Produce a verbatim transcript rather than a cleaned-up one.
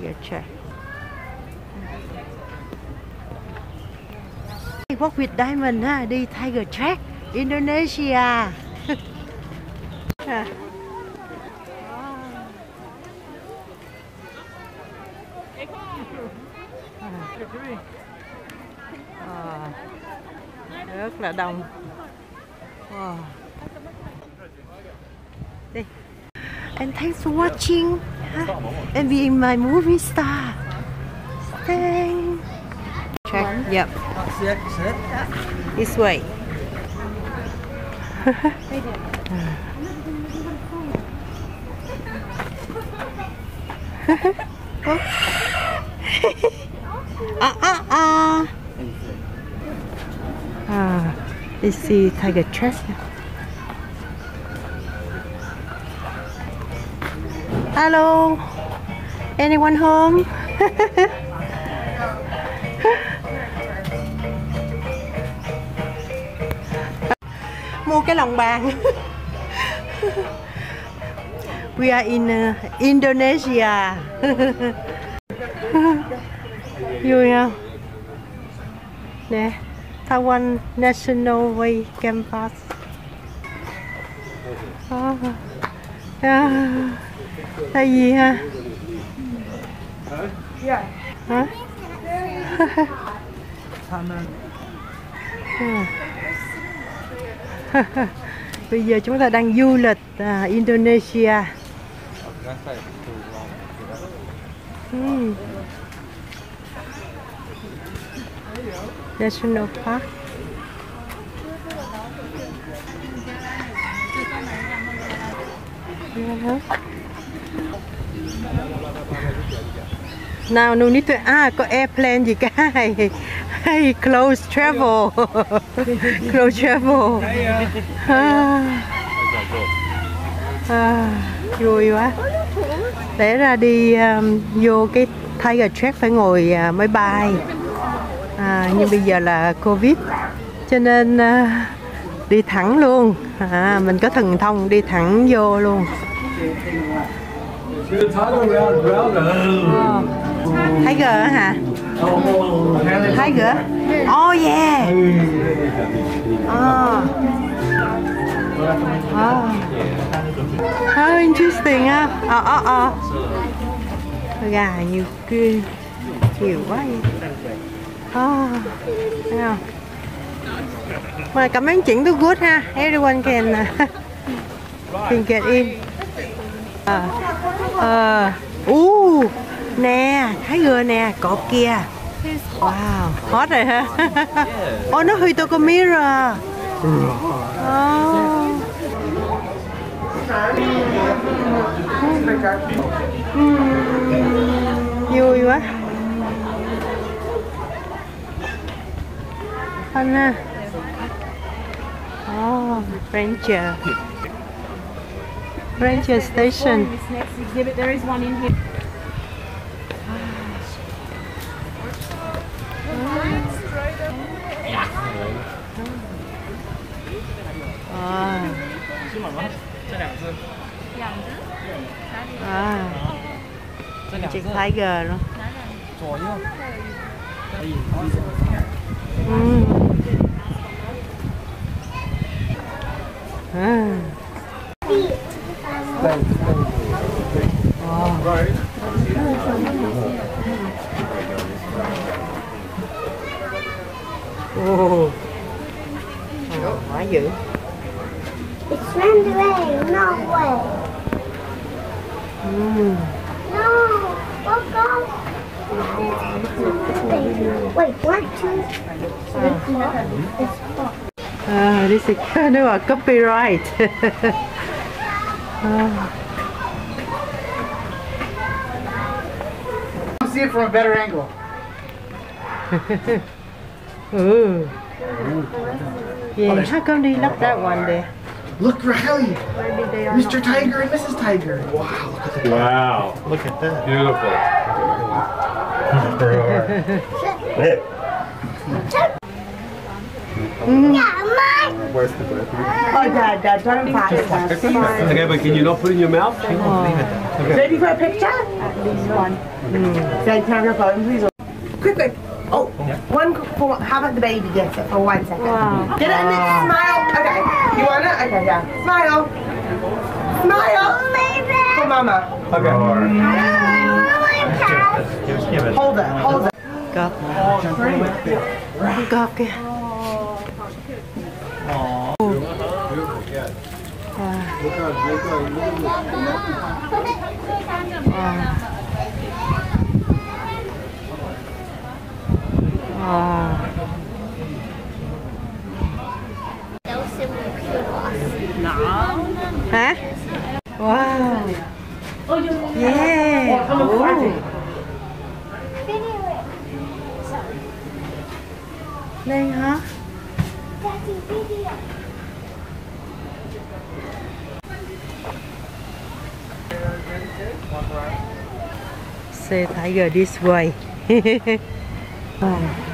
Tiger track. Walk with Diamond ha, đi Tiger track, Indonesia. À. À, rất là đông. Wow. Đây. And thanks for watching and being my movie star. Thanks. Check. Yep. This way. Ah ah ah. Ah, let's see Tiger track. Hello, anyone home? Mua cái lòng bàn. We are in uh, Indonesia. Vui không? Nè, Taiwan National Way Campus. Oh. Yeah. Là gì ha? Hả? Bây giờ chúng ta đang du lịch à, Indonesia. Hmm. National Park. Yeah. Now no need to à có airplane gì cả. Hey, close travel. Close travel. À, à, vui quá. Để ra đi um, vô cái Tiger track phải ngồi uh, máy bay. À, nhưng bây giờ là Covid cho nên uh, đi thẳng luôn. À, mình có thần thông đi thẳng vô luôn. Tiger hả? Tiger? Oh yeah. Oh. Oh. Oh, interesting ha. Oh, oh, oh. Gà nhiều kia, nhiều quá vậy. Oh. Thấy không? Mà cảm ơn chuyện tốt good ha. Everyone can can get in. À. À. Uh. Nè, Tiger nè, cọp kia. Wow, hot rồi ha. Oh, nó huy tôi có mirror. Oh. Vui quá. Anh ha. Oh, Ranger. Ranger Station. This next exhibit, there is one in here. À. À. Chiếc Tiger luôn. Ừ. À. Wow. Oh. Oh, quá dữ. It's ran away, no way. Mm. No, look up. Wait, one, two. Ah, this is kind of a copyright. Ah. See it from a better angle. Ooh. Yeah, how come they left that one there? Look, Riley. Maybe they are Mister not. Tiger and Missus Tiger. Wow, look at that. Wow. Look at that. Beautiful. Mm. Yeah, mine. Where's the bread? Oh, Dad, Dad, don't fight with us. Okay, but can you not put it in your mouth? Ready for a picture? At least one. Say, turn your phone, please. Quick, quick. Oh, one for, how about the baby gets it for one second? Wow. Get it and then smile. Okay, you want it? Okay, yeah. Smile. Smile. For Mama. Okay. Hold it, hold it. Cọp. Cọp kìa. Wow. Hả? Wow. Yeah. Oh. Lên hả? Say tiger this way. Wow.